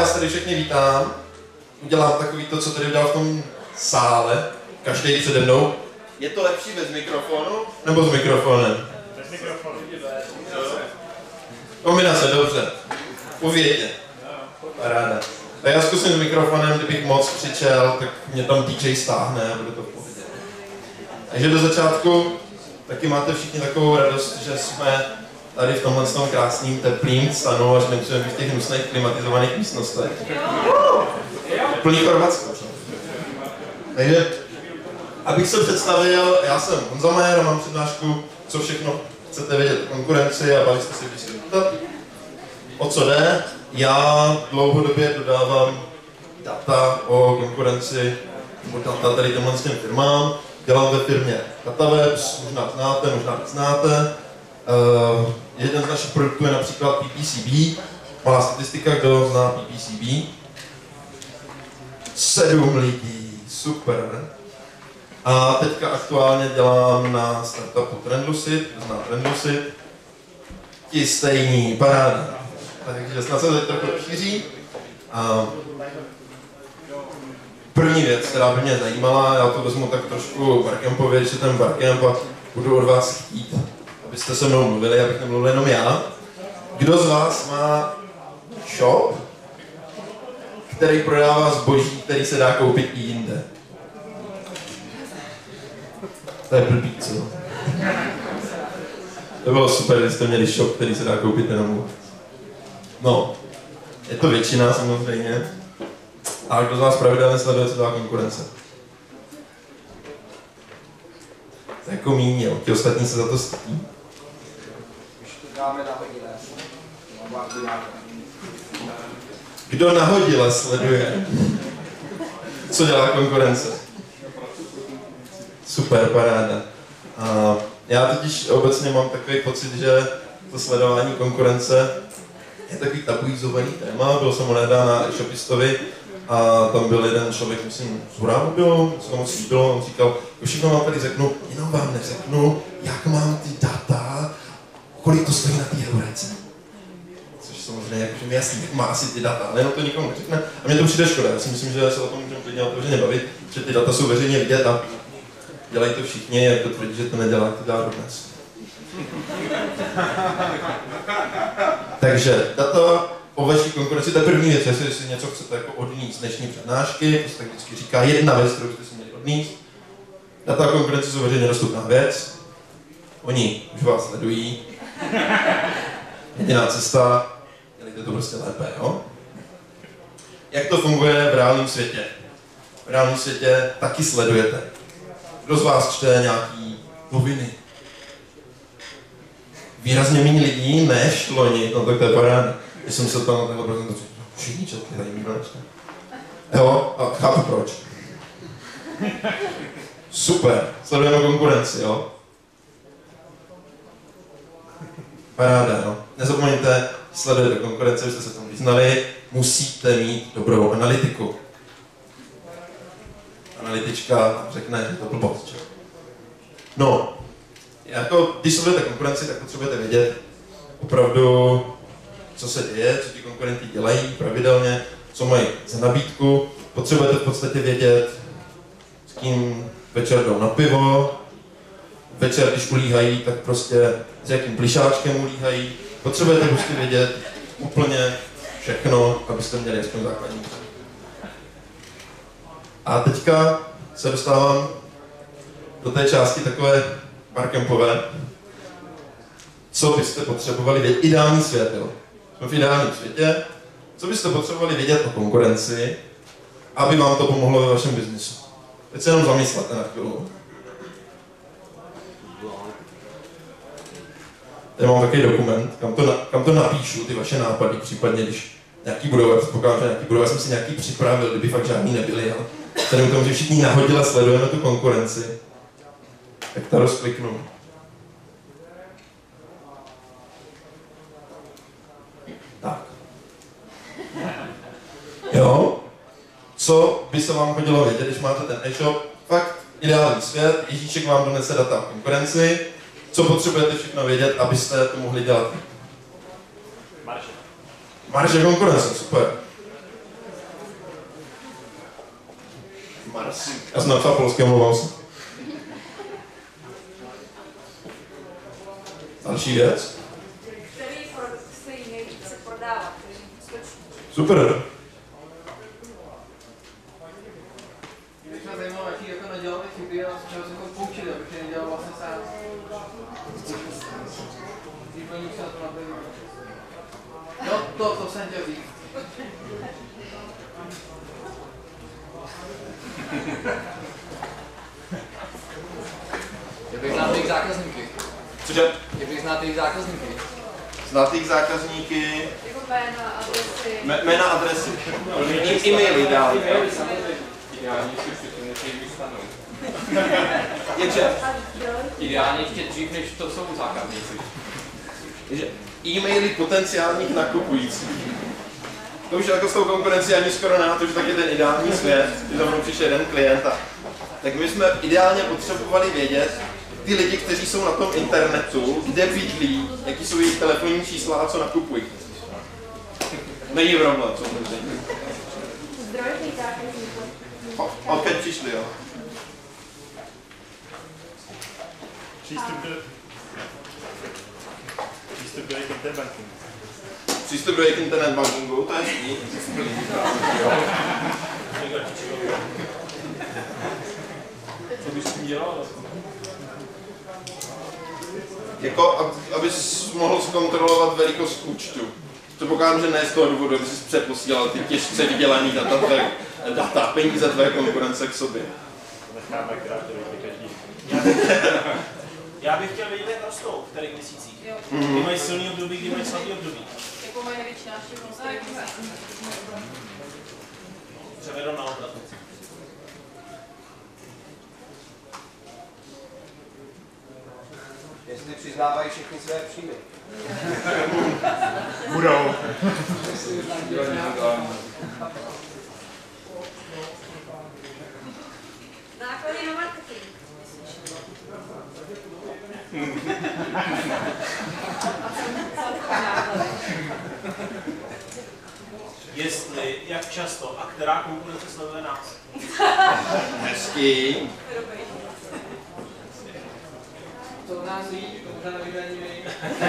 vás tady všechny vítám. Udělám takový to, co tady udělal v tom sále. Každý přede mnou. Je to lepší bez mikrofonu? Nebo s mikrofonem? Bez mikrofonu. Kombinace, dobře. Uvědě. Paráda. Tak já zkusím s mikrofonem, kdybych moc křičel, tak mě tam DJ stáhne a bude to v pohodě. Takže do začátku taky máte všichni takovou radost, že jsme tady v tomhle krásným, teplým stanu, až nemusíme být v těch hnusných klimatizovaných místnostech. Plný Chorvatsko. Takže, abych se představil, já jsem Honza Majer a mám přednášku, co všechno chcete vědět o konkurenci a bavit jste si vysvětlit. O co jde? Já dlouhodobě dodávám data o konkurenci, nebo data tady těmhle firmám. Dělám ve firmě DataWebs, možná znáte, možná neznáte. Jeden z našich produktů je například PPCB. Malá statistika, kdo zná PPCB. 7 lidí, super. A teďka aktuálně dělám na startupu Trendlucid, kdo zná Trendlucid. Ti stejní, paráda. Takže snad se teď trochu šíří. První věc, která by mě zajímala, já to vezmu tak trošku barcampově, když je ten barcamp a budu od vás chtít, abyste se mnou mluvili, abych nemluvil jenom já. Kdo z vás má shop, který prodává zboží, který se dá koupit i jinde? To je blbý, co? To bylo super, když jste měli shop, který se dá koupit jenom u vás. No, je to většina samozřejmě. A kdo z vás pravidelně sleduje, co dělá konkurence? To je jako míň, ti ostatní se za to stydí. Kdo nahodile sleduje, co dělá konkurence? Super, paráda. A já totiž obecně mám takový pocit, že to sledování konkurence je takový tabuizovaný téma. Byl jsem nedávno na e-shopistovi a tam byl jeden člověk, myslím, z Huramobilu, co tomu moc líbilo, on říkal, všechno vám tady řeknu, jenom vám neřeknu, jak mám ty data, kolik to stojí na té eurece. Což samozřejmě jakože mi jasný, jak má asi ty data, ale jenom to nikomu neřekne. A mně to přijde škoda, já si myslím, že se o tom můžeme klidně otevřeně bavit, že ty data jsou veřejně vidět a dělají to všichni, jak to tvrdí, že to nedělá, to dělá dnes. Takže data o vaší konkurenci, to je první věc, jestli si něco chcete jako odníst z dnešní přednášky, to se tak vždycky říká jedna věc, kterou jste si měli odníst. Data o konkurenci jsou veřejně dostupná věc, oni už vás sledují. Jediná cesta, dělejte to prostě lépe, jo? Jak to funguje v reálném světě? V reálném světě taky sledujete. Kdo z vás čte nějaký noviny? Výrazně méně lidí než loni, no tak to je paráda. Když jsem se tam na téhle prezentaci, všichni četli, tady nikdo nečte. Jo, a chápu proč. Super, sledujeme konkurenci, jo. Paráda, no. Nezapomeňte, sledujete konkurenci, abyste se tomu vyznali, musíte mít dobrou analytiku. Analytička řekne, že to blbost, čo? No, jako, když sledujete konkurenci, tak potřebujete vědět opravdu, co se děje, co ti konkurenti dělají pravidelně, co mají za nabídku. Potřebujete v podstatě vědět, s kým večer jdou na pivo, večer, když ulíhají, tak prostě s jakým plišáčkem ulíhají. Potřebujete prostě vědět úplně všechno, abyste měli aspoň základní. A teďka se dostávám do té části takové barcampové. Co byste potřebovali vědět? Ideální svět, jo. Jsme v ideálním světě. Co byste potřebovali vědět o konkurenci, aby vám to pomohlo ve vašem biznisu? Teď se jenom zamyslete na chvíli. Tady mám takový dokument, kam to napíšu, ty vaše nápady, případně když nějaký budou, já předpokládám, že nějaký budou, já jsem si nějaký připravil, kdyby fakt žádný nebyli, ale vzhledem k tomu, že všichni nahodile sledujeme tu konkurenci, tak to rozkliknu. Tak. Jo? Co by se vám hodilo vědět, když máte ten e-shop? Fakt ideální svět, Ježíšek vám donese data o konkurenci. Co potřebujete všechno vědět, abyste to mohli dělat? Marže. Marže konkurence, super. Já jsem napsal polsky, omlouvám se. Další věc. Který produkt se nejvíce prodává? Super. Mě třeba zajímalo, jaký jako nedělali chyby a z čeho se jako poučili, abych je nedělal vlastně sám. Výplní se na to nabaví. No to jsem chtěl říct. Jak bych znát jejich zákazníky? Cože? Jak bych znát jejich zákazníky? Znát jejich zákazníky, Jako jména, adresy. jména, adresy. E-maily dál. Ideálně si předtím, než jich vystanou. Jenže Ideálně ještě dřív, než to jsou zákazníci. e-maily potenciálních nakupujících. To už jako s tou konkurencí ani skoro na to, že tak je ten ideální svět, že za mnou přišel jeden klient a tak my jsme ideálně potřebovali vědět, ty lidi, kteří jsou na tom internetu, kde bydlí, jaký jsou jejich telefonní čísla a co nakupují. Není problém, co to je. Zdroj těch zákazníků. Odkud přišli, jo? Přístup do jejich interbankingu. Přístup do jejich internet bankingu, to je štěstí. Co bys s tím dělal? Jako, abys mohl zkontrolovat velikost účtu. Předpokládám, že ne z toho důvodu, aby jsi přeposílal ty těžce vydělaný data, peníze tvé konkurence k sobě. Necháme kreativity každý. Já bych chtěl vědět, jak rostou v kterých měsících. Kdy mají silný období, kdy mají slabý období. Jako mají největší návštěvnost. Převedou na obratnici. Jestli přiznávají všechny své příjmy. Budou. Náklady na marketing. Jestli, jak často a která konkurence sleduje nás. Hezký. Co od nás ví, to možná nevíme ani my.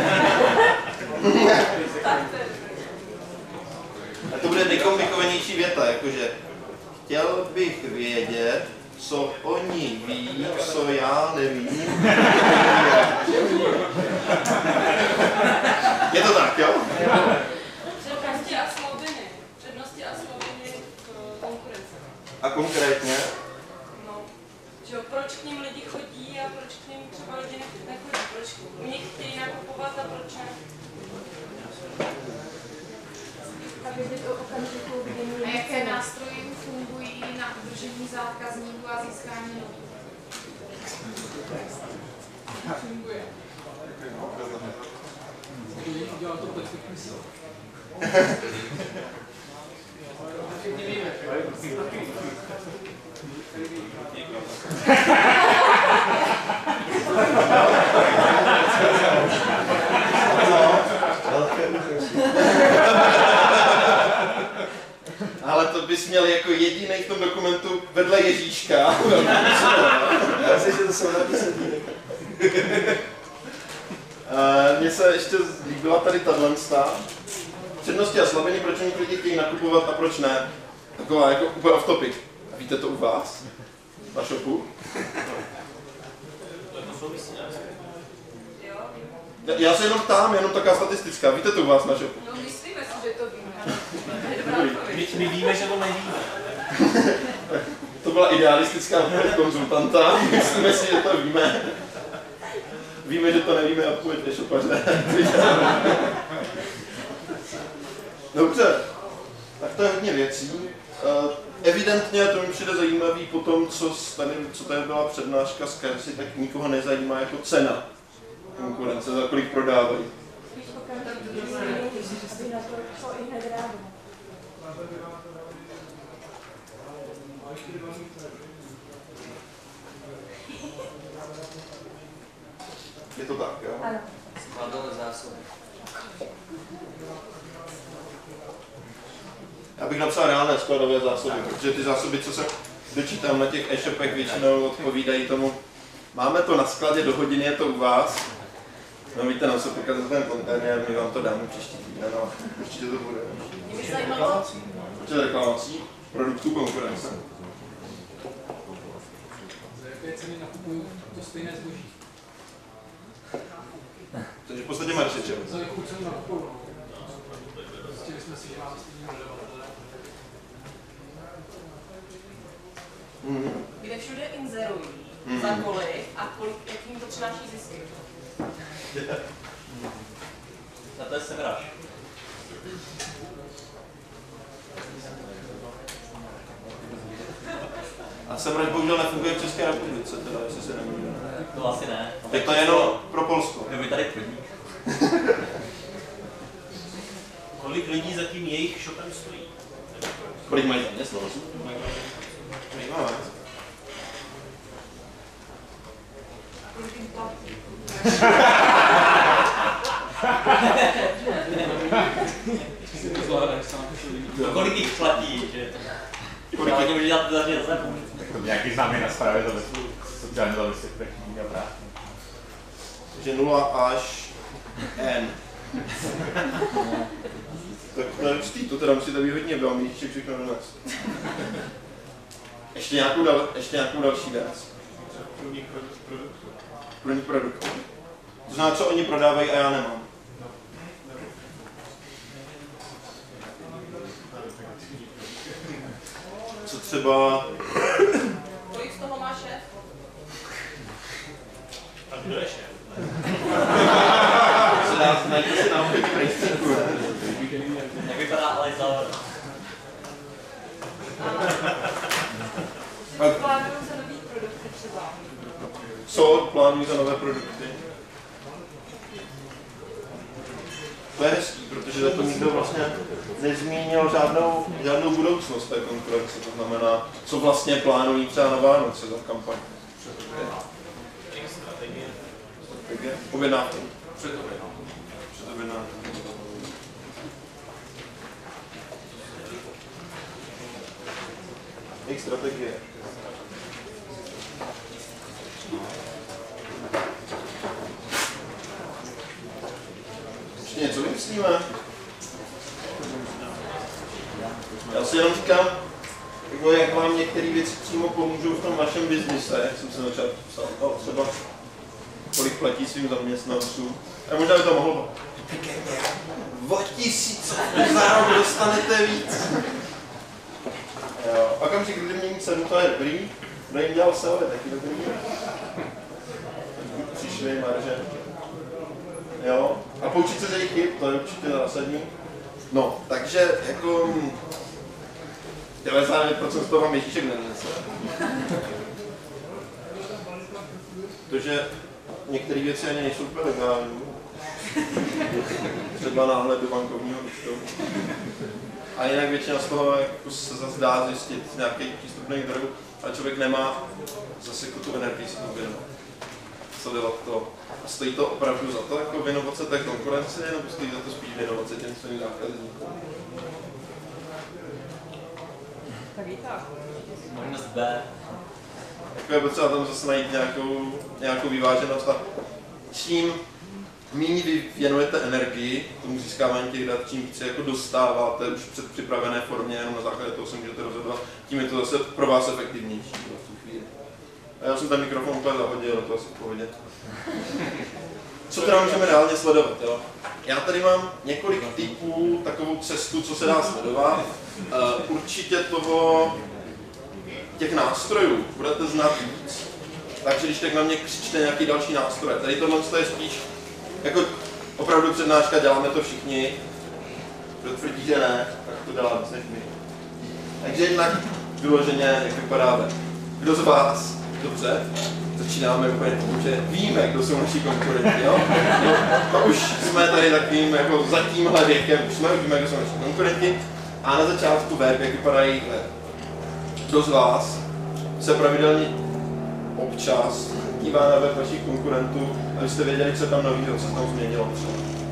A to bude nejkomplikovanější věta, jakože chtěl bych vědět, co oni ví, co já nevím. Je to tak, jo? Přednosti a slabiny. Přednosti a slabiny konkurence. A konkrétně? No, že jo, proč k ním lidi chodí a proč k ním třeba lidi nechodí. Proč u nich chtějí nakupovat a proč ne. A jaké nástroje fungují na udržení zákazníků a získání nových? Funguje. Udělal to perfektní sil. Všichni víme. Ale to bys měl jako jediný v tom dokumentu vedle Ježíška. Já myslím, že to jsou napísaný. Mně se ještě líbila tady tato. Přednosti a slabiny, proč oni lidi chtějí nakupovat a proč ne. Taková jako úplně off topic. A víte to u vás? Na shopu? To souvisí, ne? Jo. Já se jenom ptám, jenom taková statistická. Víte to u vás na shopu? No, myslíme si, že to víme. To je dobrá odpověď. My víme, že to nevíme. To byla idealistická odpověď konzultanta. Myslíme si, že to víme. Víme, že to nevíme a odpověď nešopaře. Dobře, tak to je hodně věcí. Evidentně to mi přijde zajímavý po tom, co tady byla přednáška z Kersey, tak nikoho nezajímá jako cena konkurence, za kolik prodávají. Je to tak, jo? Ano. Skladové zásoby. Já bych napsal reálné skladové zásoby, protože ty zásoby, co se dočítám na těch e-shopech, většinou odpovídají tomu, máme to na skladě, do hodiny je to u vás. No víte, nám se pokazat ten kontejner, my vám to dáme příští týden, no určitě to bude. Mě by zajímalo, Určitě reklamací produktů konkurence. Za jaké ceny nakupují to stejné zboží? Takže v podstatě marže, čeho? Za jakou cenu nakupují? Zjistili jsme si, že máme stejného dodavatele. kde všude inzerují, za kolik a kolik, jaký jim to přináší zisky. A to je semráž. A semráž bohužel nefunguje v České republice, teda, jestli se nemýlím. To asi ne. Je to jenom pro Polsko. Kdo by tady podnik? Kolik lidí za tím jejich shopem stojí? Kolik mají zaměstnanců? Zajímavé. Kolik jim platí. Kolik jich platí, že to může dělat za zem. Tak to nějaký známý na správě sociální zabezpečení a práce. Takže 0 až N. Tak to je určitý, to teda musíte být hodně, bylo mít všechno dnes. Ještě nějakou další věc. Průnik produktů. To znamená, co oni prodávají a já nemám. Co třeba... Kolik z toho má šéf? A kdo je šéf? Najděte si na obchodní rejstříku. Jak vypadá Alexander? Plánují za nový produkty třeba. Co plánují za nové produkty? To je hezký, protože za to nikdo vlastně nezmínil žádnou budoucnost té konkurence. To znamená, co vlastně plánují třeba na Vánoce za kampaň. Strategie? Objednávky. Předobjednávky. Jejich strategie. Ještě něco vymyslíme? Já si jenom říkám, jako jak vám některé věci přímo pomůžou v tom vašem biznise, jak jsem se začal psal, no, třeba kolik platí svým zaměstnancům. A možná by to mohlo o 1000 za rok dostanete víc. Jo, okamžik, kdy mění cenu, to je dobrý. Kdo jim dělal SEO, je taky dobrý. Přišli marže. Jo, a poučit se z jejich chyb, to je určitě zásadní. No, takže jako 99% z toho vám Ježíšek nenese. Protože některé věci ani nejsou úplně legální. Třeba náhled do bankovního účtu. A jinak většina z toho jako se zase dá zjistit z nějakých přístupných zdrojů, a člověk nemá zase jako tu energii si to věnovat. Sledovat to. A stojí to opravdu za to, jako věnovat se té konkurenci, nebo stojí za to spíš věnovat se těm svým zákazníkům? Tak i tak. Možnost B. Jako je potřeba tam zase najít nějakou vyváženost a čím méně vy věnujete energii tomu získávání těch dat, čím více jako dostáváte už v předpřipravené formě, jenom na základě toho se můžete rozhodovat, tím je to zase pro vás efektivnější v tu chvíli. A já jsem ten mikrofon úplně zahodil, to asi v pohodě. Co teda můžeme reálně sledovat, jo? Já tady mám několik typů, takovou cestu, co se dá sledovat. Určitě těch nástrojů budete znát víc. Takže když tak na mě křičte nějaký další nástroje. Tady tohle je spíš jako opravdu přednáška, děláme to všichni. Kdo tvrdí, že ne, tak to dělá víc než my. Takže jednak vyloženě, jak vypadá web. Kdo z vás, dobře, začínáme úplně tím, že víme, kdo jsou naši konkurenti, jo? No, už jsme tady takovým, jako za tímhle věkem, už jsme víme, kdo jsou naši konkurenti. A na začátku web, jak vypadají web. Kdo z vás se pravidelně občas dívá na web vašich konkurentů, abyste věděli, co tam novýho, co se tam změnilo třeba.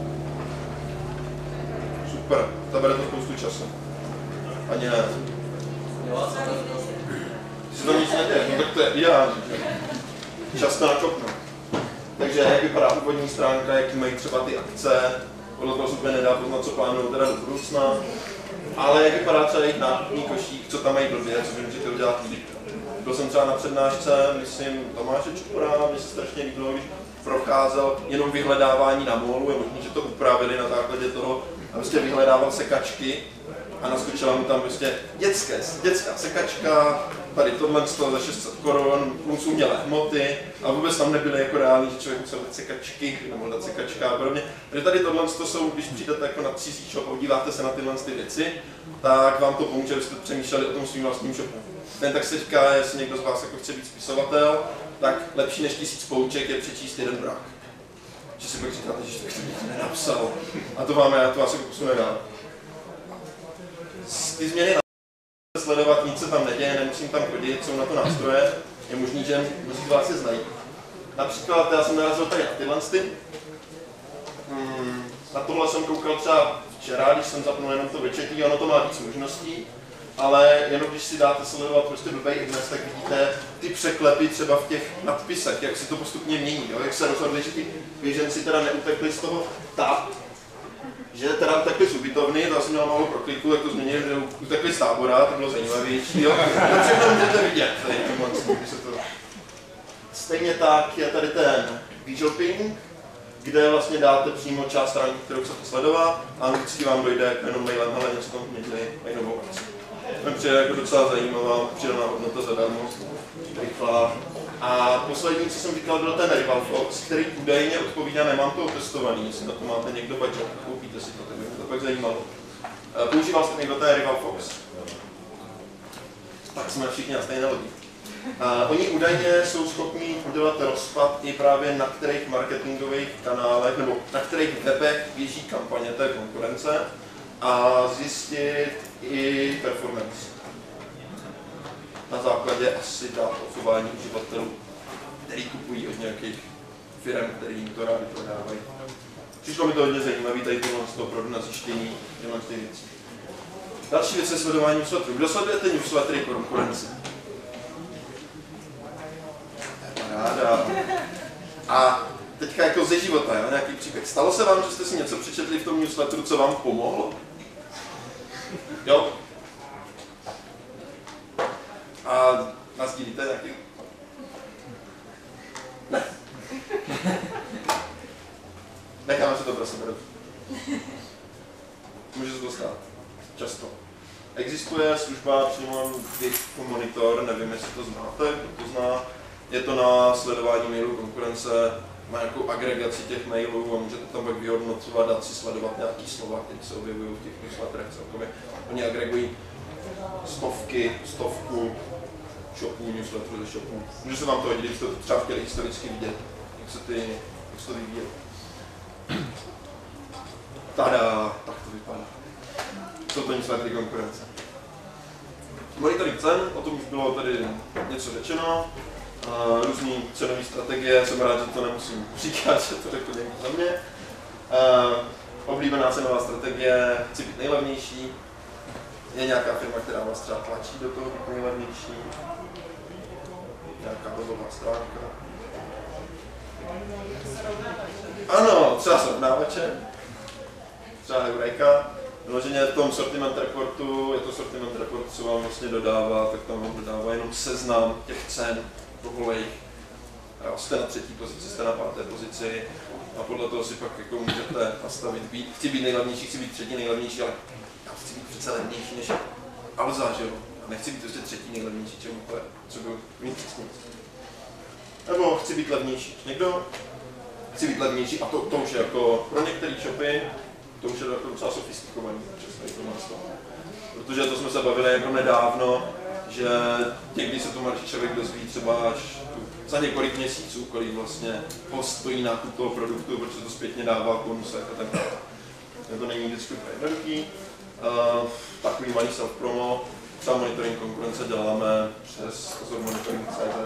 Super, zabere to spoustu času. Ani ne. Když se tam nic neděje, no tak to je ideální. Často nakopnout. Takže jak vypadá úvodní stránka, jaký mají třeba ty akce, podle toho se úplně nedá poznat, co plánují teda do budoucna. Ale jak vypadá třeba jejich nákupní košík, co tam mají blbě, co vy můžete udělat líp. Byl jsem třeba na přednášce, myslím, Tomáše Čupora, mně se strašně líbilo, když procházel jenom vyhledávání na molu, je možný, že to upravili na základě toho, a prostě vyhledával sekačky a naskočila mu tam prostě dětská sekačka, tady tohle za 600 korun, plus umělé hmoty a vůbec tam nebyly jako reální, že člověk musel dát sekačky nebo dát sekačka a podobně. Takže tady tohle jsou, když přijdete jako na cizí shop a podíváte se na tyhle ty věci, tak vám to pomůže, abyste přemýšleli o tom svým vlastním shopu. Ten tak se říká, jestli někdo z vás jako chce být spisovatel, tak lepší než 1000 pouček je přečíst jeden brak. Že si pak říkáte, že to nikdo nenapsal. A to vás jako posune dál. Ty změny na sledovat, nic se tam neděje, nemusím tam chodit, jsou na to nástroje. Je možný, že mnozí z vás je znají. Například já jsem narazil tady na tyhle. Na tohle jsem koukal třeba včera, když jsem zapnul jenom to vyčetí, ono to má víc možností. Ale jenom když si dáte sledovat prostě blbej iDnes, tak vidíte ty překlepy třeba v těch nadpisech, jak si to postupně mění, jo? Jak se rozhodli, že ti běženci teda neutekli z toho tab, že teda utekli z ubytovny, to jsem měl malou prokliku, jak to změnili, že utekli z tábora, to bylo zajímavější, jo? To všechno můžete vidět, tady když se to... Stejně tak je tady ten visual ping, kde vlastně dáte přímo část stránky, kterou chcete sledovat, a vždycky vám dojde jenom mailem, hele, něco tam měli, mají novou akci. To mi přijde jako docela zajímavá, přidaná hodnota zadarmo, rychlá. A poslední, co jsem říkal, byl ten Rival Fox, který údajně odpovídá, nemám to otestovaný, jestli na to máte někdo budget, koupíte si to, tak by mě to pak zajímalo. Používal jste někdo ten Rival Fox? Tak jsme všichni na stejné lodi. Oni údajně jsou schopni udělat rozpad i právě na kterých marketingových kanálech nebo na kterých webech běží kampaně té konkurence a zjistit i performance. Na základě asi datování uživatelů, který kupují od nějakých firm, který jim to rádi prodávají. Přišlo mi to hodně zajímavé, tady tohle z toho opravdu na zjištění těchto věcí. Další věc je sledování newsletterů. Kdo sledujete newslettery konkurenci? Ráda. A teďka jako ze života, jo, nějaký příběh. Stalo se vám, že jste si něco přečetli v tom newsletteru, co vám pomohlo? Jo? A nasdílíte nějaký? Ne. Necháme se to pro sebe. Může se to stát. Často. Existuje služba přímo Info Monitor, nevím, jestli to znáte, kdo to zná. Je to na sledování mailů konkurence, má nějakou agregaci těch mailů a můžete tam pak vyhodnocovat, dát si sledovat nějaký slova, které se objevují v těch newsletterech celkově. Oni agregují stovku shopů, newsletterů ze shopů. Může se vám to hodit, když to třeba chtěli historicky vidět, jak se to vyvíjí. Tada, tak to vypadá. Jsou to newslettery konkurence. Monitoring cen, o tom už bylo tady něco řečeno. Různé cenové strategie, jsem rád, že to nemusím říkat, že to řekl někdo za mě. Oblíbená cenová strategie, chci být nejlevnější. Je nějaká firma, která vás třeba tlačí do toho být nejlevnější. Nějaká webová stránka. Ano, třeba srovnávače. Třeba Eureka. Vyloženě v tom sortiment reportu, je to sortiment report, co vám vlastně dodává, tak tam vám dodává jenom seznam těch cen povolejch. Jste na 3. pozici, jste na 5. pozici a podle toho si pak jako můžete nastavit chci být nejlevnější, chci být 3. nejlevnější, ale já chci být přece levnější než Alza, že jo? A nechci být prostě 3. nejlevnější, čemu potřebuji mít přesně. Nebo chci být levnější. Někdo? Chci být levnější a to už je jako pro některé shopy, to už je jako docela sofistikovaný, protože to jsme se bavili jako nedávno, že někdy se to mladší člověk dozví třeba až za několik měsíců, kolik vlastně stojí nákup toho produktu, protože to zpětně dává v bonusech a tak dále. To není vždycky úplně jednoduchý. Takový malý self-promo, třeba monitoring konkurence děláme přes monitoring.cz.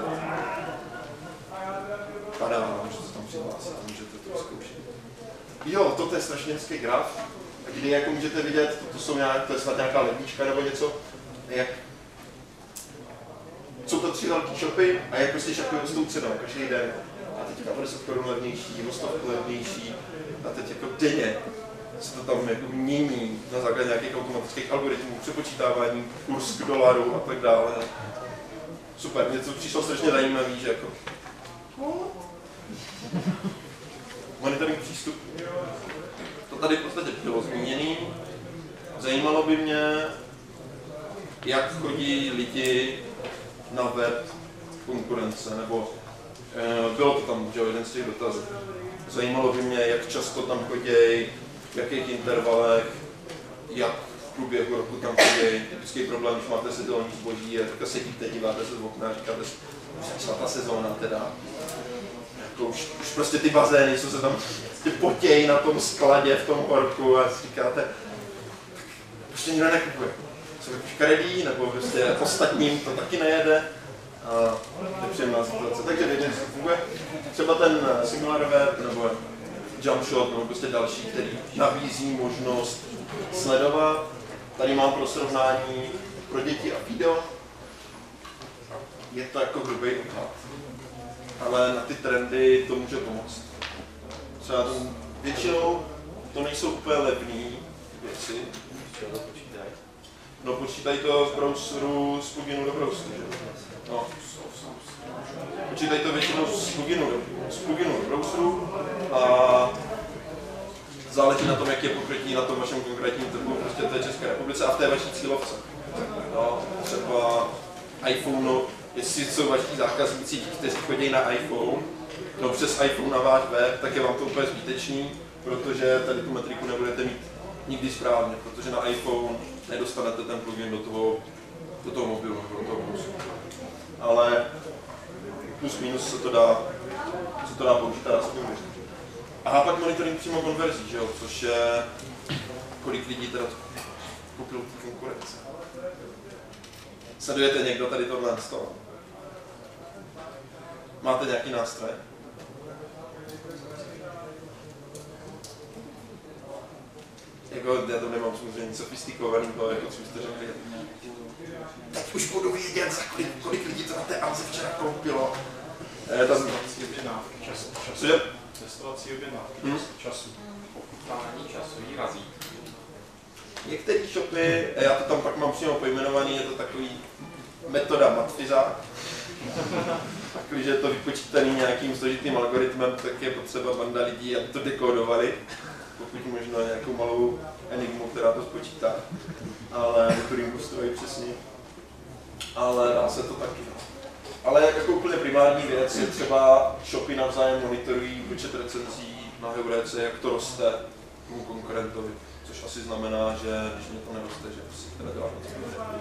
Padá, můžete se tam přihlásit a můžete to zkoušet. Jo, toto je strašně hezký graf, kdy jako můžete vidět, to je snad nějaká lednička nebo něco, jak co to 2-3 velký shopy a jak prostě šakují s tou cenou každý den. A teďka 50 korun levnější, o 100 levnější a teď jako denně se to tam jako mění na základě nějakých automatických algoritmů, přepočítávání, kurz k dolaru a tak dále. Super, mě to přišlo strašně zajímavý, že jako monitoring přístup. To tady v podstatě bylo zmíněný. Zajímalo by mě, jak chodí lidi na web konkurence, nebo bylo to tam, že jeden z těch dotazů. Zajímalo by mě, jak často tam chodí, v jakých intervalech, jak v průběhu roku tam chodí. Typický problém, když máte sezónní zboží a teďka sedíte, díváte se z okna a říkáte, že přišla ta sezóna teda. Jako už prostě ty bazény, co se tam potějí na tom skladě v tom horku a říkáte, prostě nikdo nekupuje. Jsou jako škaredí, nebo prostě ostatním to taky nejede. A nepříjemná situace. Takže vědět, že to funguje. Třeba ten Singular Web nebo Jumpshot nebo prostě další, který nabízí možnost sledovat. Tady mám pro srovnání pro děti a video. Je to jako hrubý odhad. Ale na ty trendy to může pomoct. Třeba většinou to nejsou úplně levné věci. No počítají to z browseru, z pluginu do browseru, že? No. Počítají to většinou z pluginu do browseru a záleží na tom, jak je pokrytí na tom vašem konkrétním trhu, prostě v té České republice a v té vaší cílovce. No, třeba iPhone, jestli jsou vaši zákazníci, kteří chodí na iPhone, no přes iPhone na váš web, tak je vám to úplně zbytečný, protože tady tu metriku nebudete mít nikdy správně, protože na iPhone nedostanete ten plugin do toho mobilu, do toho browseru. Ale plus minus se to dá použít a dá se to vyřešit. A pak monitoring přímo konverzí, že jo, což je kolik lidí teda koupilo tu konkurence. Sledujete někdo tady tohle z toho? Máte nějaký nástroj? Jako, já to nemám samozřejmě nic sofistikovaného, jako co jste řekli. Teď už budu vědět, za kolik lidí to na té Alze včera koupilo. Testovací objednávky, času. Testovací objednávky, času. Pání časový razítko. Některé shopy, já to tam pak mám přímo pojmenovaný, je to takový metoda Matfiza. Když je to vypočítaný nějakým složitým algoritmem, tak je potřeba banda lidí, aby to dekodovali. Pokud možná nějakou malou enigmu, která to spočítá. Ale Turingu stojí přesně. Ale dá se to taky. Ale jako úplně primární věc je třeba shopy navzájem monitorují počet recenzí na Heurece, jak to roste tomu konkurentovi. Což asi znamená, že když mě to neroste, že si teda dělá něco.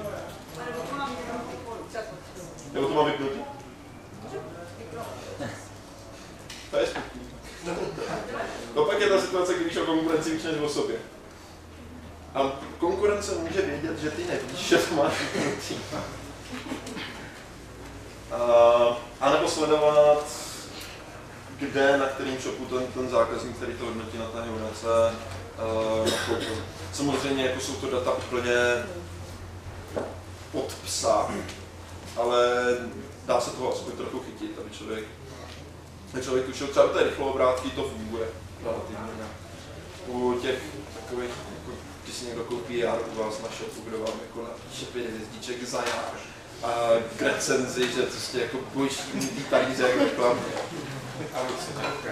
Nebo to mám vypnutý? To je smutný. No pak je ta situace, když o konkurenci víš než o sobě. A konkurence může vědět, že ty nevíš, že to máš vypnutý. A nebo sledovat, kde, na kterým shopu ten zákazník, který to hodnotí na té Heurece, nakoupil. Samozřejmě jako jsou to data úplně pod psa, ale dá se toho aspoň trochu chytit, aby člověk tušil. Třeba u té rychloobrátky to funguje relativně. U těch takových, jako, když si někdo koupí jár u vás na shopu, kdo vám jako napíše 5 hvězdiček za jár a k recenzi, že prostě jako boží talíře jak reklamu. A víc se to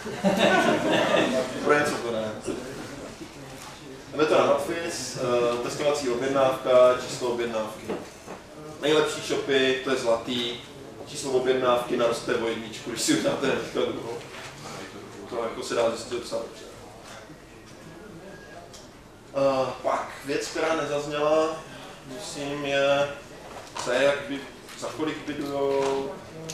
Pro něco to ne. Metoda Matfiz, testovací objednávka, číslo objednávky. Nejlepší shopy, to je zlatý, číslo objednávky naroste o jedničku, když si uděláte například druhou. To jako se dá zjistit docela dobře. Pak věc, která nezazněla, myslím, je, za kolik bydujou,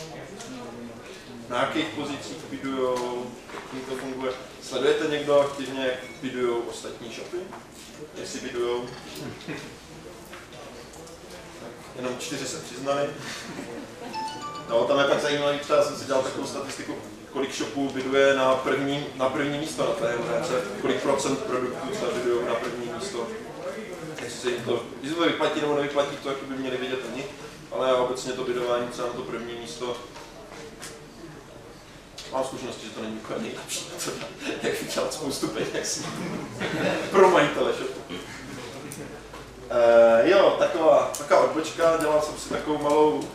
na jakých pozicích bydujou, jak to funguje. Sledujete někdo aktivně, jak bydujou ostatní shopy? Jestli bydujou? Jenom 4 se přiznali. No, tam je tak zajímavý, třeba jsem si dělal takovou statistiku, kolik shopů byduje na první místo na té Heurece, kolik procent produktů třeba bydujou na první místo. Jestli se to vyplatí nebo nevyplatí, to jako by měli vědět oni. ale obecně to bidování třeba na to první místo. Mám zkušenosti, že to není úplně nejlepší, jak vydělat spoustu peněz pro majitele shopu. Jo, taková odbočka, dělal jsem si takovou malou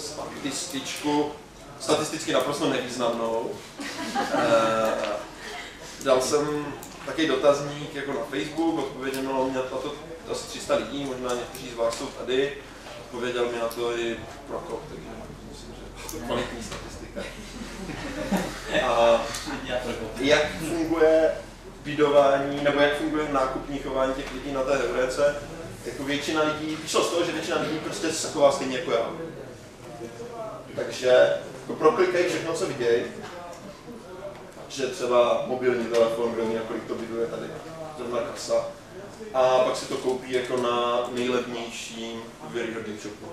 statisticky naprosto nevýznamnou. Dal jsem takový dotazník jako na Facebook, odpovědělo mě na to asi 300 lidí, možná někteří z vás jsou tady. Odpověděl mi na to i Prokop, takže myslím, že to kvalitní statistika. A jak funguje bidování, nebo jak funguje nákupní chování těch lidí na té heuréce? Jako většina lidí, vyšlo z toho, že většina lidí prostě se chová stejně jako já. Takže jako proklikají všechno, co vidějí. Že třeba mobilní telefon, kdo ví, kolik to biduje tady, zrovna kasa. A pak si to koupí jako na nejlevnějším důvěryhodném shopu.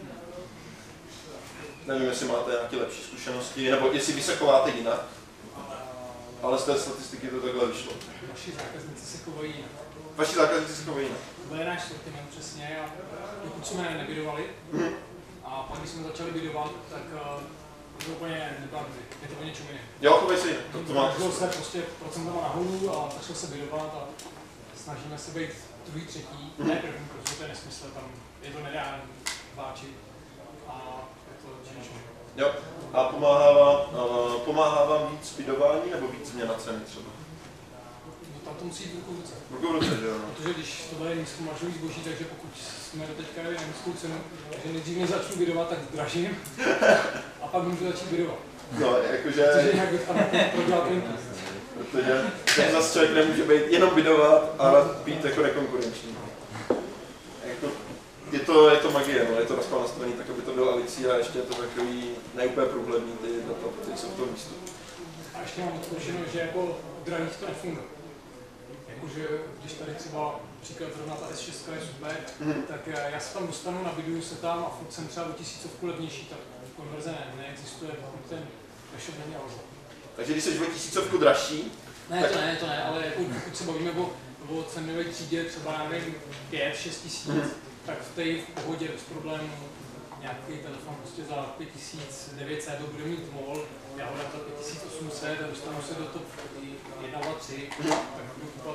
Nevím, jestli máte nějaké lepší zkušenosti, nebo jestli vy se chováte jinak, ale z té statistiky to takhle vyšlo. Vaši zákazníci se chovají jinak. Vaši zákazníci se chovají jinak. To je náš sortiment přesně a dokud jsme nebidovali a pak když jsme začali bidovat, tak to úplně nebaví. Je to o něčem jiném. Jo, chovej se jinak. To máte. Bylo se prostě procentama nahoru a začalo se bidovat a snažíme se být druhý, třetí, ne první, protože to je nesmysl, tam je to nereální báčit a je to činečné. Jo, a pomáhá vám víc bidování nebo víc změna ceny třeba? No tam to musí jít ruku v ruce. Ruku v ruce, že jo? Protože když tohle je nízkomaržový zboží, takže pokud jsme do teďka jeli na nízkou cenu, takže nejdřív nezačnu bidovat, tak zdražím a pak můžu začít bidovat. No, jakože... Protože jinak bych tam prodělal klientů. Protože tak zase člověk nemůže být jenom bidovat, ale být jako nekonkurenční. Jako, je to magie, no, je to rozpal nastavený tak, aby to byl elixír a ještě je to takový neúplně průhledný ty data, které jsou v tom místu. A ještě mám odkoušeno, že jako drahých to nefunguje. Jakože když tady třeba příklad zrovna ta S6 je super, tak já se tam dostanu, nabiduju se tam a furt jsem třeba o 1000 levnější, tak konverze neexistuje, pokud ten e-shop není alza. Takže když jsi o 1000 dražší? Ne, tak... to ne, ale jako, pokud se bavíme o cenové třídě, třeba já nevím 5-6 tisíc, tak v té v pohodě bez problémů nějaký telefon prostě za 5900 to bude mít MOL, já ho dám za 5800 a dostanu se do top 1, 2, 3, tak budu kupovat.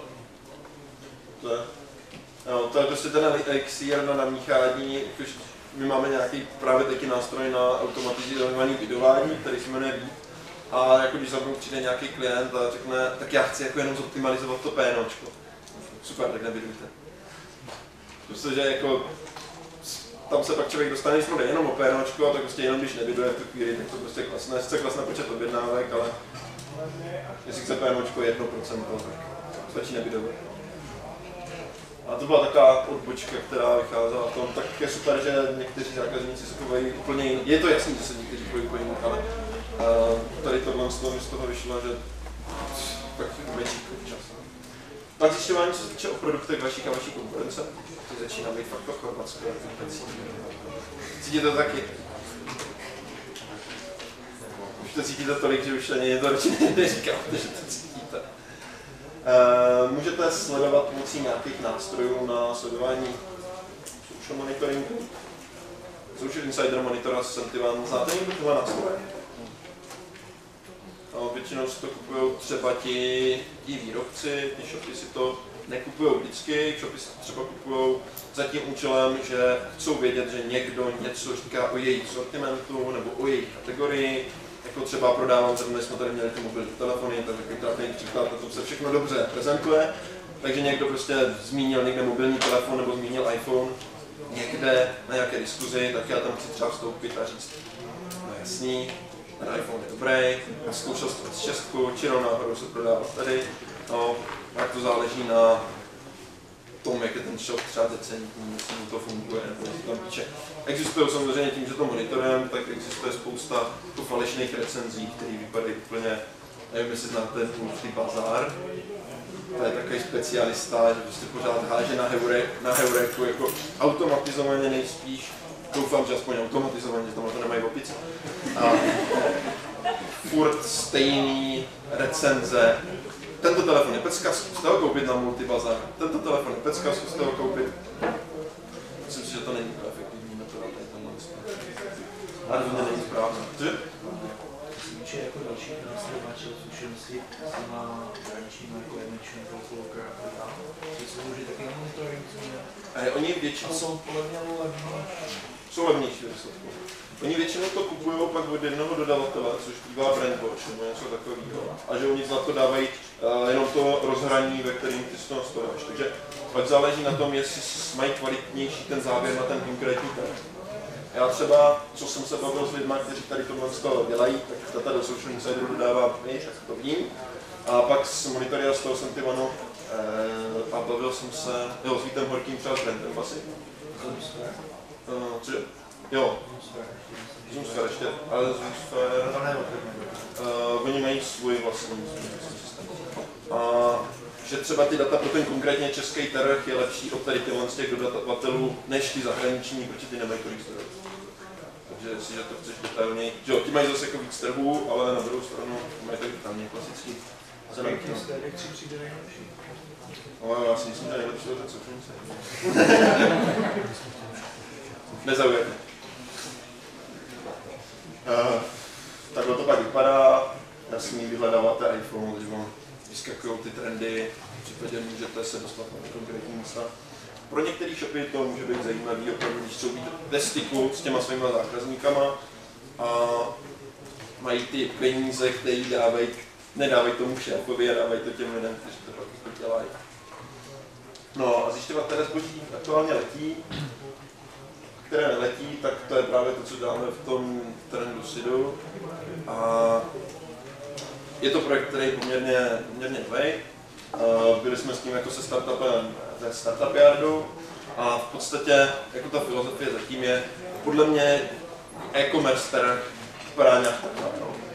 To je prostě ten elixír na namíchání, jakož my máme nějaký právě taky nástroj na automatizované bidování, který se jmenuje Beat. A jako když za mnou přijde nějaký klient a řekne, tak já chci jako jenom zoptimalizovat to PNOčko. Super, tak nebidujte. Protože jako tam se pak člověk dostane, když jde jenom o PNOčko, tak prostě jenom když nebiduje v tu chvíli, tak to prostě klasne. Sice klasne počet objednávek, ale jestli chce PNOčko 1%, tak stačí nebidovat. A to byla taková odbočka, která vycházela v tom, tak je super, že někteří zákazníci se chovají úplně jinak. Je to jasný, že se někteří chovají úplně jinak, ale tady tohle z toho vyšlo, že tak větší čas. Pak zjišťování, co se týče o produktech vašich a vaší konkurence, to začíná být fakt to Chorvatsko. Cítíte to taky? Už to cítíte tolik, že už ani je to ročně neříkáte, že to cítíte. Můžete sledovat pomocí nějakých nástrojů na sledování social monitoringu. Social Insider Monitor a Sentivan. Znáte někdo tyhle nástroje? Většinou si to kupují třeba ti výrobci, ty shopy si to nekupují vždycky, shopy si to třeba kupují za tím účelem, že chcou vědět, že někdo něco říká o jejich sortimentu nebo o jejich kategorii. Jako třeba prodávám, zrovna jsme tady měli ty mobilní telefony, tak takový trapný příklad, na tom se všechno dobře prezentuje. Takže někdo prostě zmínil někde mobilní telefon nebo zmínil iPhone někde na nějaké diskuzi, tak já tam chci třeba vstoupit a říct, no jasný, ten iPhone je dobrý, já zkoušel z S6, čirou náhodou se prodávat tady, no, jak to záleží na tom, jak je ten shop třeba decentní, jestli mu to funguje, nebo jestli tam píše. Existují samozřejmě tím, že to monitorem, tak existuje spousta falešných recenzí, které vypadají úplně, nevím, jestli znáte Multi Bazar. To je takový specialista, že prostě pořád háže na heuréku, jako automatizovaně nejspíš. Doufám, že aspoň automatizovaně, že tam to nemají opice. A furt stejný recenze. Tento telefon je pecka, zkuste ho koupit na Multibazar. Tento telefon je pecka, zkuste ho koupit. Myslím si, že to není efektivní metoda tady tenhle. A to není správně. Určitě jako další nástroj máče zkušenosti s těma hraničníma jako jedničnou kalkulator a tak dále. Což se může taky na monitoring. Oni většinou jsou podle mě levnější. Jsou levnější výsledky. Oni většinou to kupují pak od jednoho dodavatele, což bývá Brandwatch nebo něco takového. A že oni za to dávají jenom to rozhraní, ve kterém ty z toho nastavíš. Takže pak záleží na tom, jestli mají kvalitnější ten záběr na ten konkrétní trh. Já třeba, co jsem se bavil s lidmi, kteří tady tohle dělají, tak data do Social Insideru dodává my, tak to vím. A pak z monitoria z toho jsem ty vano a bavil jsem se, s Vítem Horkým třeba s Brandem asi. Cože? Jo. Zoomsphere ještě, ale Zoomsphere, oni mají svůj vlastní systém. A že třeba ty data pro ten konkrétně český trh je lepší od tady těchto z těch dodavatelů než ty zahraniční, protože ty nemají tolik zdrojů. Takže jestliže to chceš detailněji, že jo, ti mají zase jako víc trhů, ale na druhou stranu mají tak detailně klasický. Jaký z té elektři přijde nejlepší? Ale já si myslím, že nejlepší je ten Social Insider. Nezaujeme. Takhle to pak vypadá, jasný, vyhledáváte iPhone, když vám vyskakují ty trendy, v případě můžete se dostat na konkrétní místa. Pro některé shopy to může být zajímavý, opravdu, když jsou být ve styku s těma svýma zákazníkama a mají ty peníze, které nedávají tomu šéfovi a dávají to těm lidem, kteří to pak dělají. No a zjišťovat, které zboží aktuálně letí, které neletí, tak to je právě to, co děláme v tom trendu SIDu. A je to projekt, který je poměrně nový. Byli jsme s tím jako se startupem ze Startup Yardu a v podstatě jako ta filozofie zatím je, podle mě e-commerce trh vypadá nějak takhle.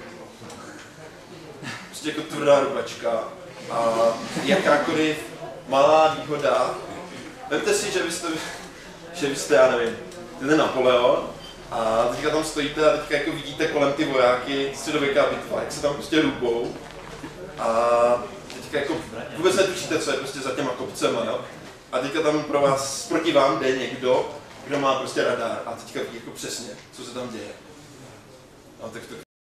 Prostě jako tvrdá rukačka a jakákoliv malá výhoda. Vemte si, že vy jste, já nevím, jste Napoleon a teďka tam stojíte a teďka jako vidíte kolem ty vojáky středověká bitva, jak se tam prostě rubou a teďka jako vůbec netušíte, co je prostě za těma kopcema, jo? A teďka tam proti vám jde někdo, kdo má prostě radar a teďka ví jako přesně, co se tam děje. No tak to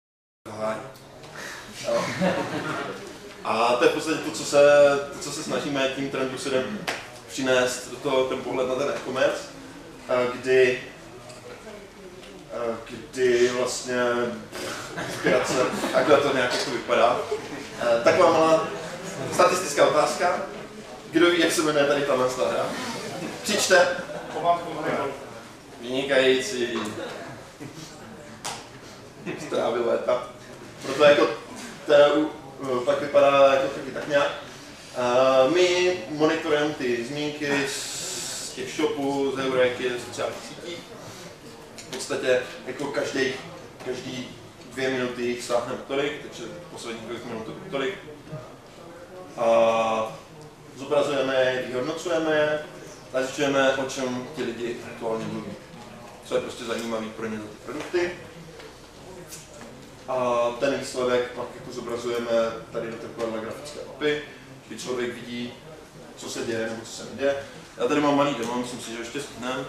a to je v podstatě to, co se snažíme tím trendu SIDem přinést do toho ten pohled na ten e-commerce, kdy vlastně inspirace, takhle to nějak jako vypadá. Taková malá statistická otázka. Kdo ví, jak se jmenuje tady tahle hra? Přičte. Vynikající. Strávil léta. Proto jako tak vypadá jako taky tak nějak. My monitorujeme ty zmínky z těch shopů, z Eureky, z sociálních sítí. V podstatě jako každý 2 minuty jich sáhneme tolik, takže posledních 2 minut tolik. A zobrazujeme, vyhodnocujeme a zjišťujeme, o čem ti lidi aktuálně mluví. Co je prostě zajímavé pro ně za ty produkty. A ten výsledek pak jako zobrazujeme tady do takovéhle grafické mapy, kdy člověk vidí, co se děje nebo co se neděje. Já tady mám malý demo, myslím si, že ještě stihnem.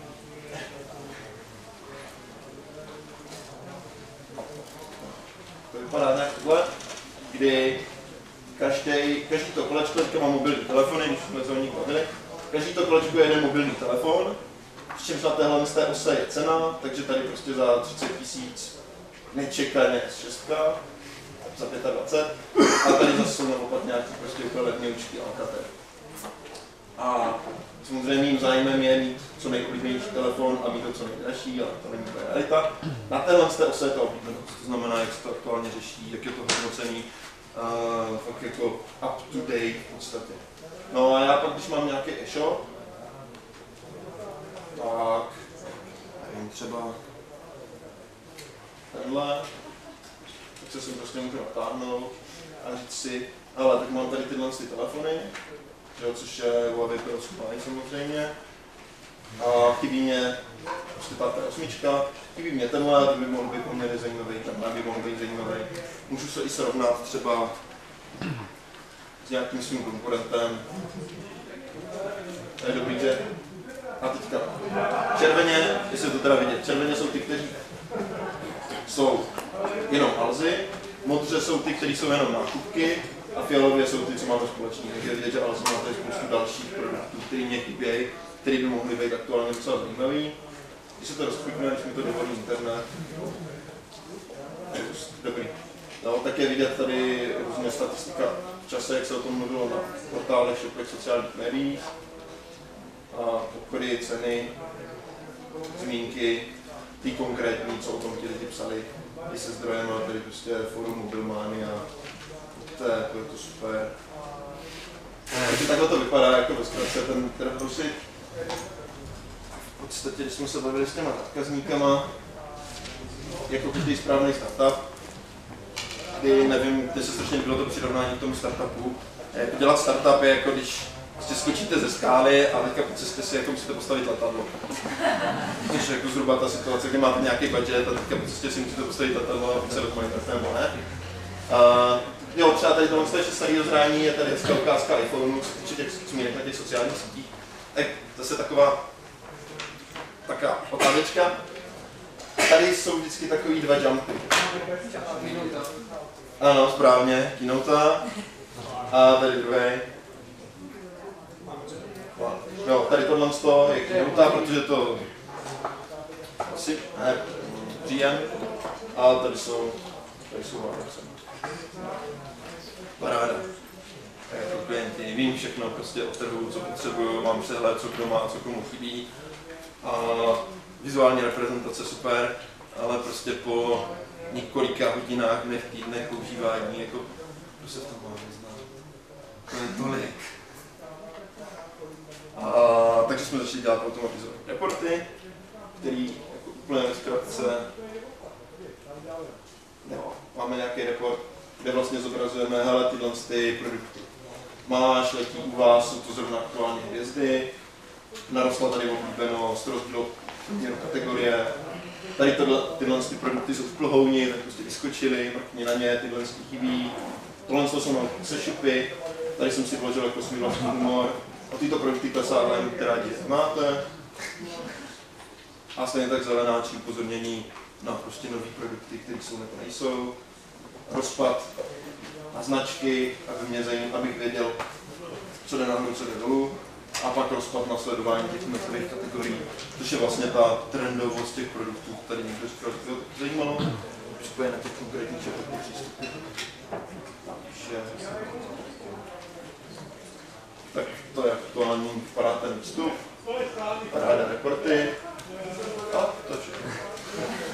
To vypadá nějak takhle, kdy každý to kolečko, teďka má mobilní telefony, když jsme za ní bavili, každý to kolečko je jeden mobilní telefon, s čímž na téhle ose je cena, takže tady prostě za 30 000 nečekaně S6 za 25 a tady zase jsou naopak nějaký prostě úplně levné účty Alcatel. A samozřejmě mým zájmem je mít co nejoblíbenější telefon a mít to co nejdražší, ale to není úplně realita. Na téhle ose je to oblíbenost, to znamená, jak se to aktuálně řeší, jak je to hodnocení, fakt jako up to date v podstatě. No a já pak, když mám nějaký e-shop, tak nevím, třeba tenhle, tak se sem prostě můžu natáhnout a říct si, hele, tak mám tady tyhle telefony, což je Huawei P8 samozřejmě, a chybí mě prostě ta P8, chybí mě tenhle, ten by mohl být poměrně zajímavý, tenhle by mohl být zajímavý. Můžu se i srovnat třeba s nějakým svým konkurentem. To je dobrý, že... A teďka červeně, jestli to teda vidět, červeně jsou ty, kteří jsou jenom Alzy, modře jsou ty, které jsou jenom nákupky a fialově jsou ty, co máme společný. Takže vidět, že Alzy má tady spoustu dalších produktů, které mě chybějí, které by mohly být aktuálně docela zajímavý. Když se to rozklikne, když mi to dovolí internet. Dobrý. No, tak je vidět tady různé statistika v čase, jak se o tom mluvilo na portálech, shopech, sociálních médiích. A obchody, ceny, zmínky, ty konkrétní, co o tom ti lidi psali, i se zdrojem, tady prostě forum Mobilmania, to je to super. Takže takhle to vypadá jako ve zkratce, ten Reprosit. V podstatě, když jsme se bavili s těma zákazníkama, jako každý správný startup, kdy nevím, kde se strašně bylo to přirovnání k tomu startupu. Jako dělat startup je jako když prostě skočíte ze skály a teďka po cestě si jako musíte postavit letadlo. Což je jako zhruba ta situace, kdy máte nějaký budget a teďka po cestě si musíte postavit letadlo a se dokumentujete nebo ne. Jo, třeba tady tohle ještě starého zrání je tady hezká ukázka iPhoneu, co týče těch zmínek na těch sociálních sítích. Tak zase taková otázečka. Tady jsou vždycky takový dva jumpy. Ano, správně, Keynote. A tady druhý. Jo, tady tohle je Keynote, protože to asi ne, příjem. A tady jsou Waterson. Paráda. Jako klienti, vím všechno prostě o trhu, co potřebuju, mám přehled, co kdo má, co komu chybí. A vizuální reprezentace super, ale prostě po několika hodinách, dnech, týdnech používání, jako prostě to mám neznám. To je tolik. Takže jsme začali dělat automatizované reporty, který jako úplně ve zkratce, máme nějaký report, kde vlastně zobrazujeme, hele, tyhle ty produkty máš, letí u vás, jsou to zrovna aktuální hvězdy, narostla tady oblíbenost, rozdíl měru kategorie, tady tyhle ty produkty jsou v plohouni, tak prostě vyskočily, mrkni na ně, tyhle chybí, tohle jsou mám se-shopy, tady jsem si vložil jako svůj vlastní humor, a tyto produkty klesá ven, která rádi máte, a stejně tak zelenáčí upozornění na prostě nový produkty, které jsou nebo nejsou, rozpad na značky, abych věděl, co jde nahoru, co jde dolů, a pak rozpad na sledování těch jednotlivých kategorií, což je vlastně ta trendovost těch produktů, tady někdo říkal, že to je zajímalo, připoje na těch konkrétních přístupů. Tak to je aktuální, vypadá ten výstup, paráda reporty, a to je všechno.